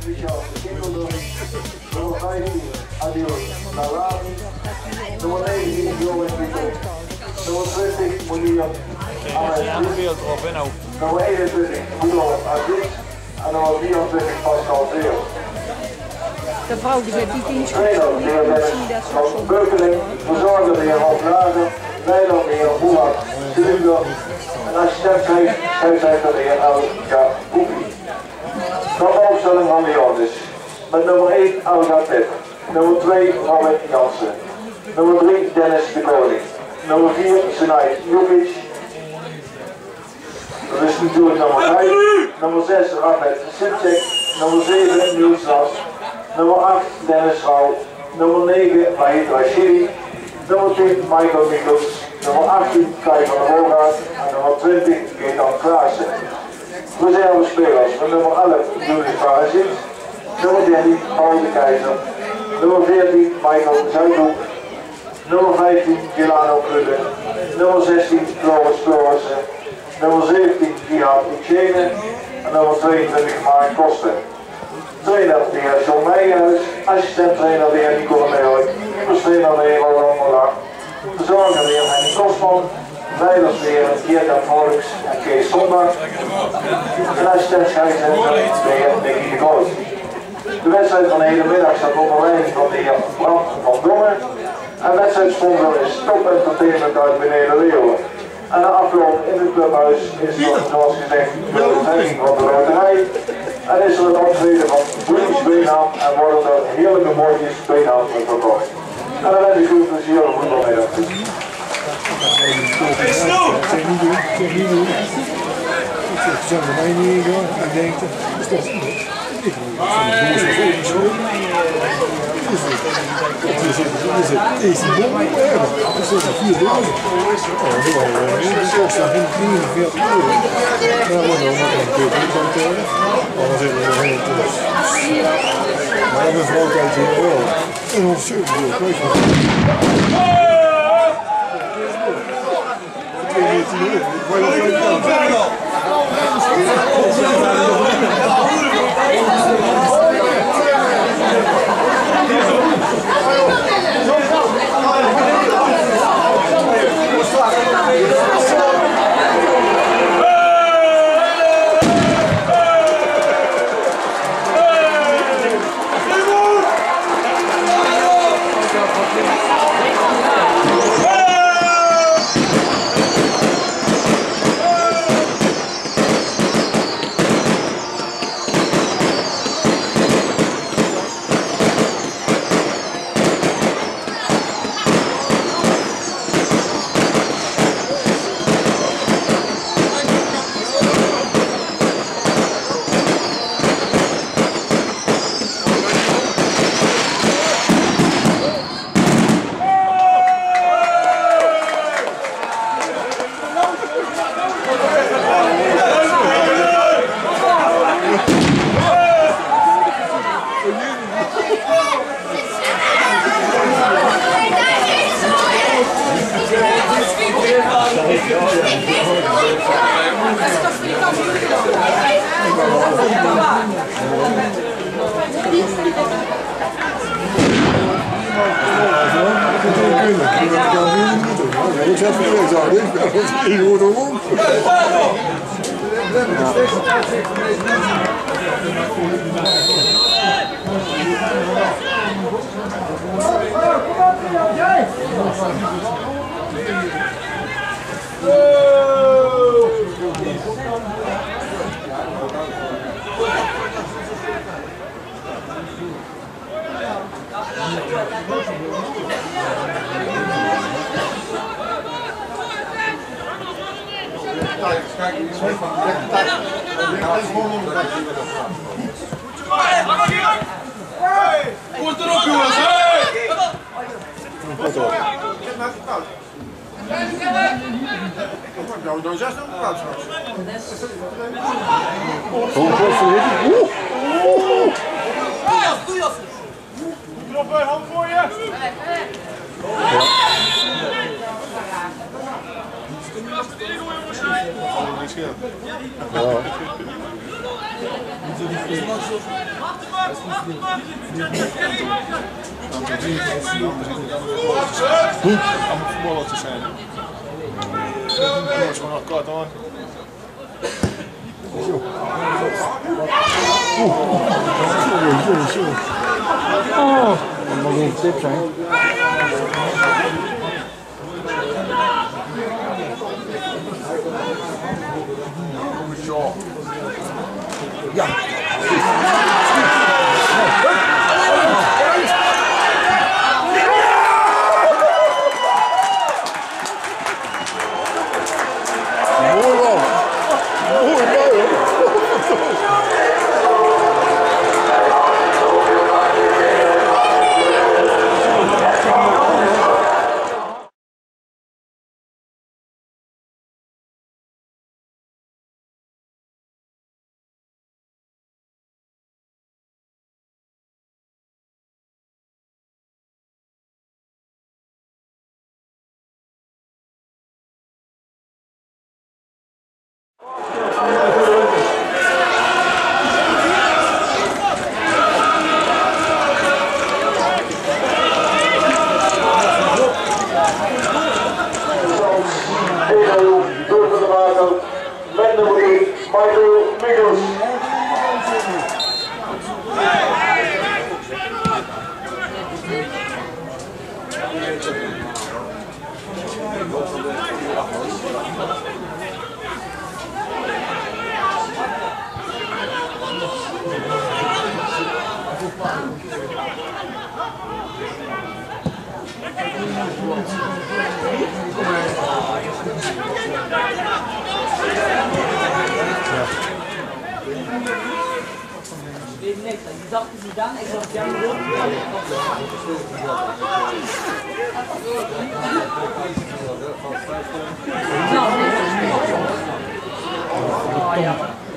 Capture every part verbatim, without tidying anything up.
nummer vijftien, Adios, verlaten, nummer negentien, nummer twintig, Monier, nummer eenentwintig, Boelo, Aziz, en nummer vierentwintig, Pascal Zeel. De vrouw die bij die dienst trainer, de heer Dennis van Beukeling, verzorger, de heer Hans Lager, leider, de heer Boelak, Cilinder, en assistent scheidsrechter, de heer Elka Koekie. Nog een opstelling van de jongens. Met nummer één, Alga Pip. Nummer twee, Robin Jansen. Nummer drie, Dennis de Koning. Nummer vier, Senai Jukic. Dat is natuurlijk nummer vijf. Nummer zes, Rahmet Sipcek. Nummer zeven, Niels Las. Nummer acht, Dennis Schouw. Nummer negen, Mahit Rashidi. Nummer tien, Michael Mikkels. Nummer achttien, Kai van der Hoogaard. En nummer twintig, Gaetan Klaassen. Reserve spelers van nummer elf, Julius Parazit. Nummer dertien, Paul de Keizer. Nummer veertien, Michael Zuidhoek. Nummer vijftien, Gilano Krudde. Nummer zestien, Floris Florissen. Nummer zeventien, Jihad Ouchene. En nummer tweeëntwintig, Mark Kosten. Trainer, de heer John Meijhuis. Assistent trainer, de heer Nico van Meeuwik. Trainer, de heer Roland Mollach. Verzorger, de heer Henk Kostman. Leiders, de heer Gaetan Klaassen en Kees Zondag. En assistent scheidsrechter, de heer Nicky de Groot. De wedstrijd van de hele middag staat onder leiding van de heer Bram van Dongen. En wedstrijdsponsor is Top Entertainment uit Beneden Leeuwen. En de afloop in het clubhuis is er, zoals gezegd, de training van de loterij. En is er het optreden van British Beenham en worden er heerlijke mooitjes Beenham verkocht. En dan wens ik u plezier op voetbalmiddag. Hey, Snoep! Ik zeg niet doen, ik zeg niet doen. Ik zeg, ze zijn bij mij niet ingegaan. Ik denk, dat is toch niet. Ik doe het even zo. Is het is die bom op erg? Dat is een vier duizend. Oh, dat is wel een soort van drieënveertig euro. Daar wordt nog maar een keer van tegen. Maar dan zitten we nog heel terug. Maar mijn vrouw kijkt hier wel. En dan zeventig euro kwijt van. Ik zet voor niks aan, ik hoor er ook. Kijk, die is van de tijd. Dat is gewoon om de tijd. Komt erop, jongens! Wat zo? Zet maar even koud. Nou, dan zes nog koud straks. Gewoon kort voor dit. Oeh! Doe je af! Knop bij hand voor je! Ja. Allemaal voetballertjes zijn. Dat is gewoon nog kaart aan. Zo. Oeh, zo, zo. Oh, dat mag een tip zijn. Ja. Mooi man. Mooi man. Die dacht is niet aan, ik dacht jij moet ook. Oh ja.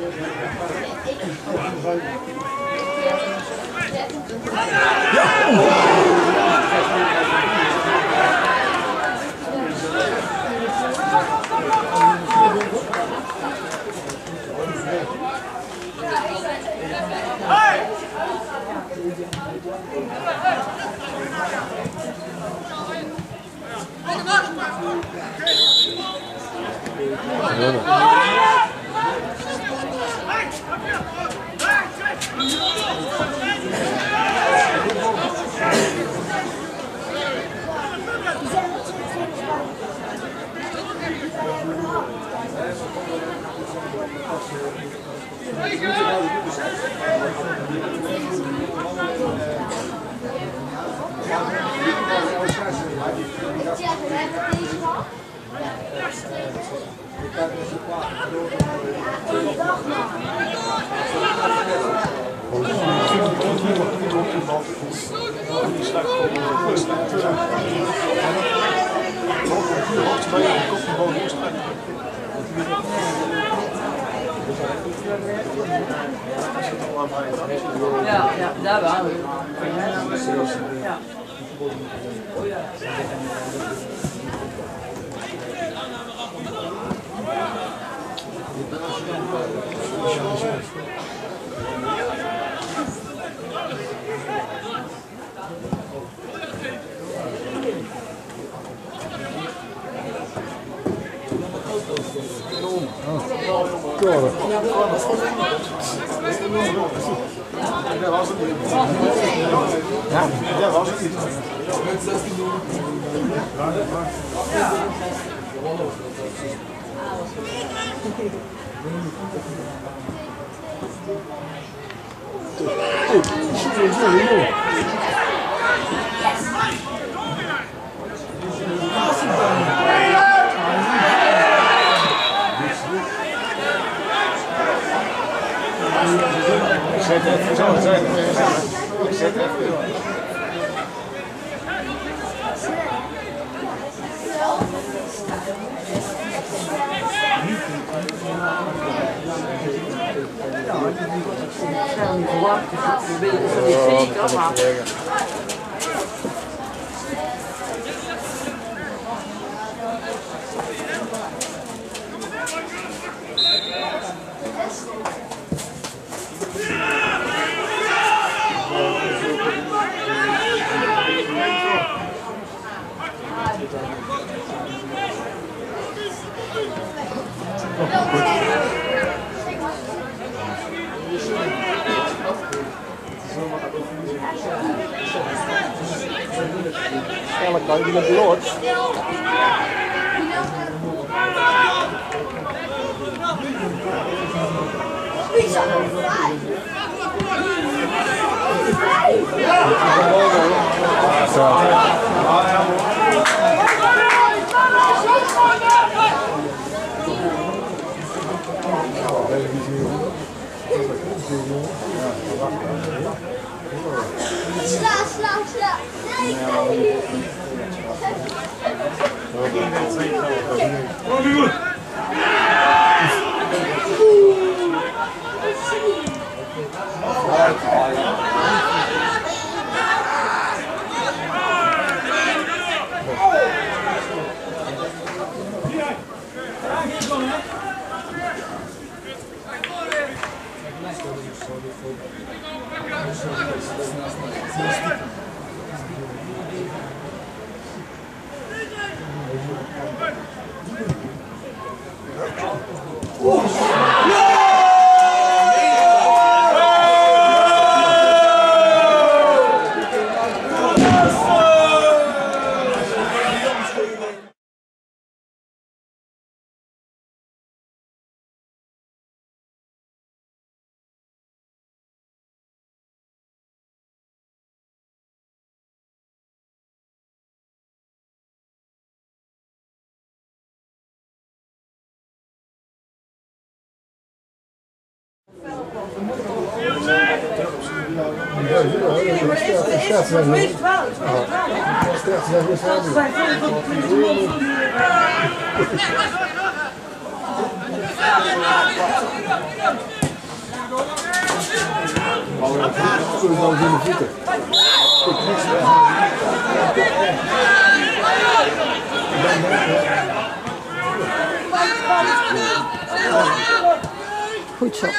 Ja, ja, daar waren we. Ja. Oh ja. Dat was het niet. Ja, dat was het niet. Ik zet even zo, ik zet even. Ik zet even. snel niet verwacht, dus we willen het niet zeker, maar... Ja. alle kanten met de lood. Sla, sla, sla. Nee, Goed zo.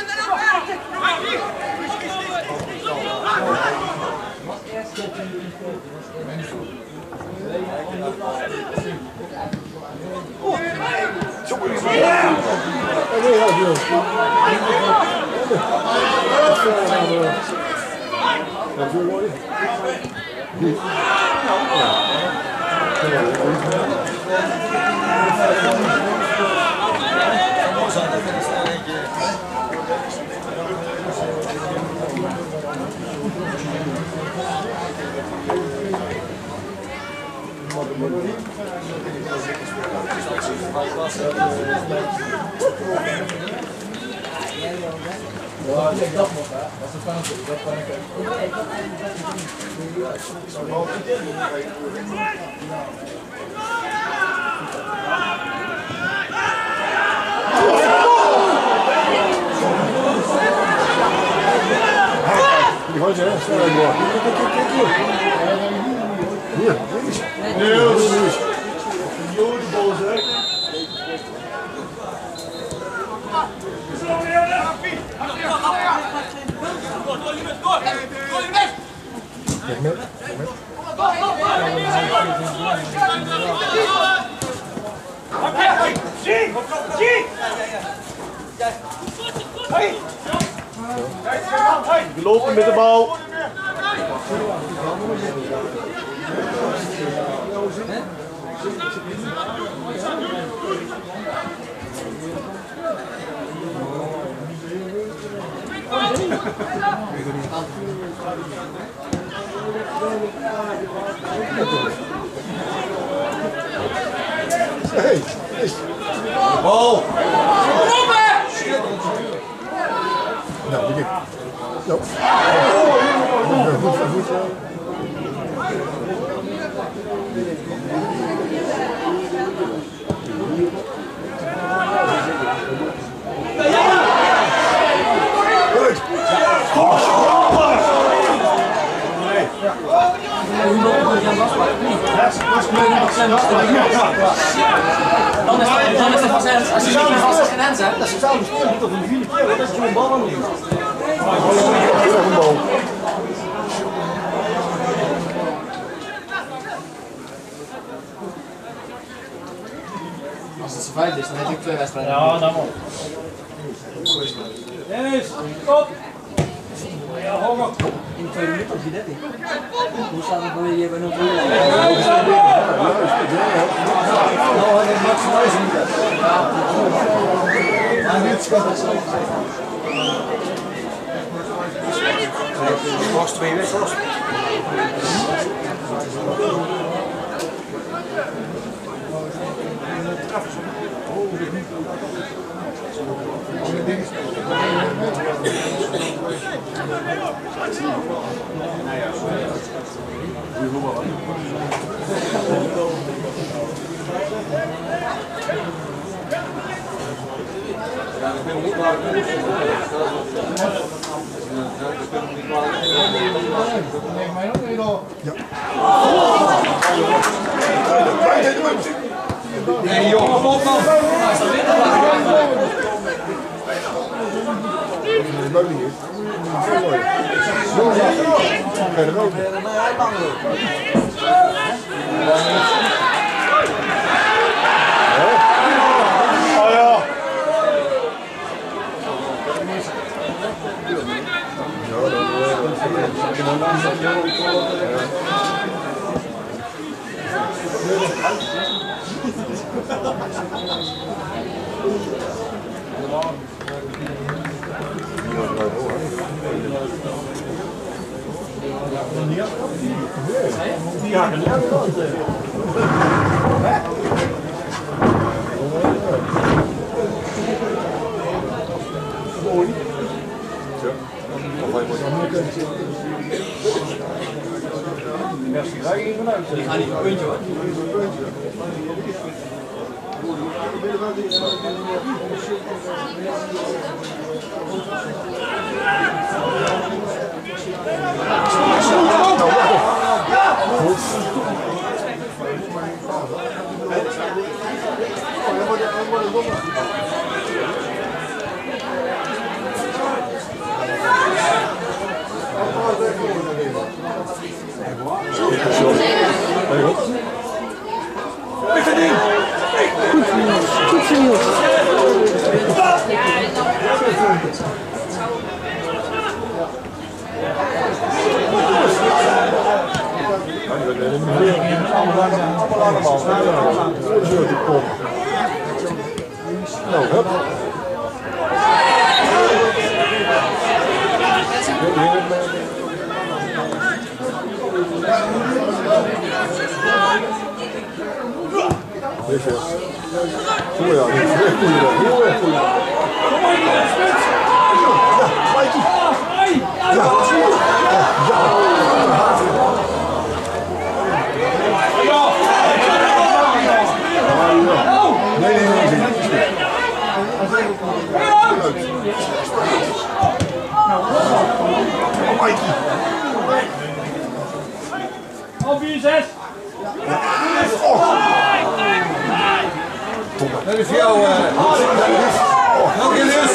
Ja, ik dat nog, hè. Dat is een foutje. Dat kan ik ook. Die gooit je, hè? Snel door. Hier, Niels. Jodenbol, zeg. Weg met, weg met. We lopen met de bal. Hey, is. Bal. Nou, begin. Nou. Goed, goed. Dan is het, dan is het vast ergens, als je niet vast is geen hens hebt. Dat is hetzelfde spelen, niet op een vierde keer, dat is gewoon een bal aan doen. Als het zo vijf is, dan heb ik twee wedstrijden. Ja, dan wel. Dennis, stop! Ja, honger. In de tweede minuut of die dertien. Hoe staat het bij je bij nul twee? Nou, hij heeft Max Nuis niet. Hij heeft het was twee weg. Nee joh, kom op man! Hij staat weer te lachen. Dat leuk niet is. Zo mooi. Zo mooi. Ga je er ook? Oh ja. Die haken niet. Mooi. Ja. Merci, ga je even vanuit. Die gaan niet een puntje hoor. Goed vernieuwd. Nou, hup. Dit is zo ja, dit is echt goed. Heel erg goed. Ja, Mikey. Ja, ja. Nee, nee, nee, nee. Oh, Mikey. Op vier zes. Dat is jou. Dank je, Lies.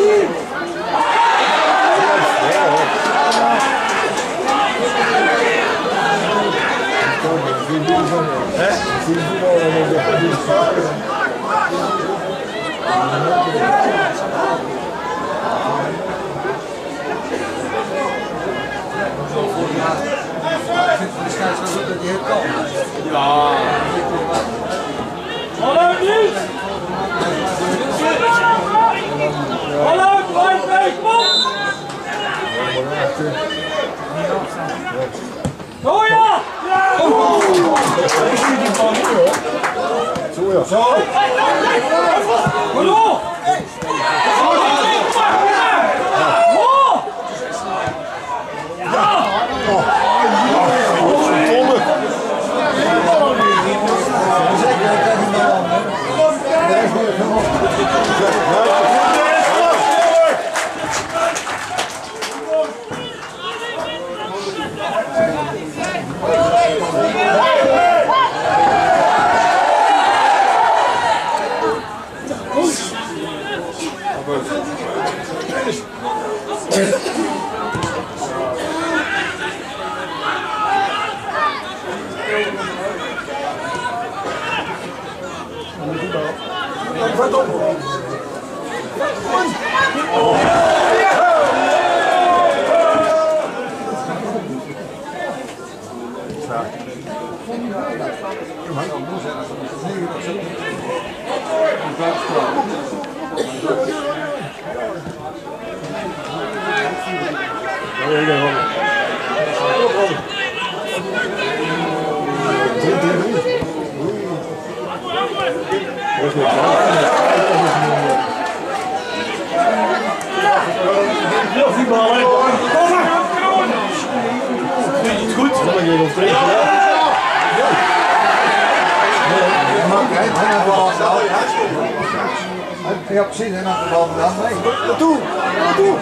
Ja. Hallo Niels! Hallo, blijf kom! Oh ja! Ja! Zo ja. Zo. Hallo! Goed. Ja, voetbal, hè. Kom maar. Vind je het goed? Ja, precies, en dan de bal dan mee. Naartoe, naartoe.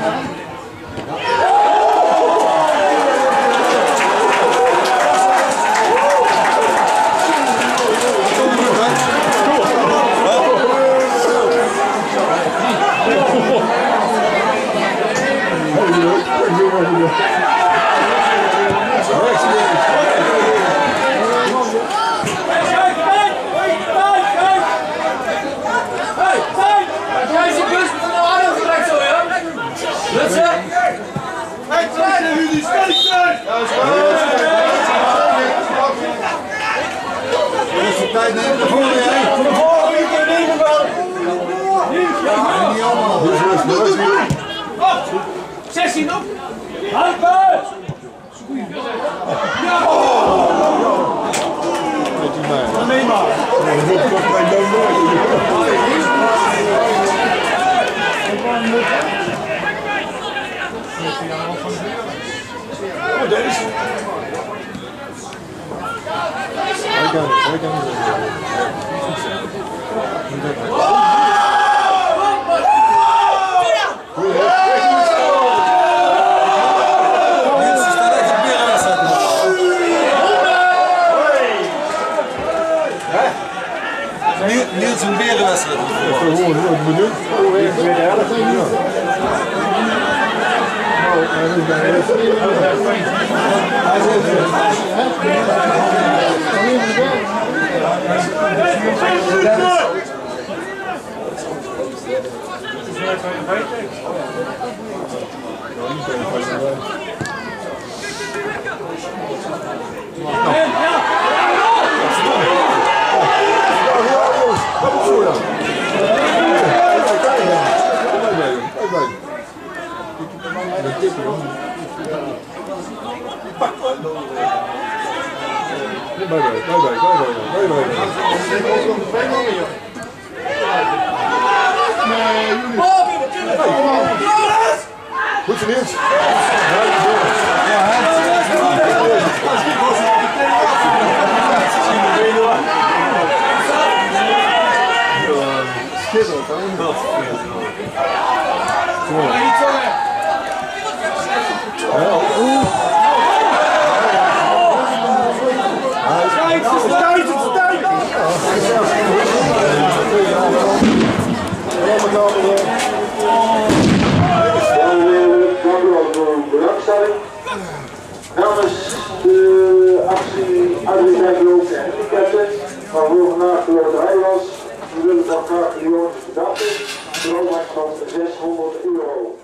Hey, kleine Rudy, steek steun! Tijd neemt naar voren, hè? Voor voren, je kunt nemen wel! Niet allemaal. zestien op! Halve! Ja! Nee maar! Oh, deze! Hij kan niet, hij kan niet. Niels een berenwedstrijd. Gewoon een minuut. Tweede helft. Goed zo Niels. Schitterend, hè? Kijk, het is tijd, het is tijd! Belangstelling. Namens de actie uitslag en handicapten, waarvoor vandaag de loterij was, we willen dan graag de jongens bedanken voor een opbrengst van zeshonderd euro.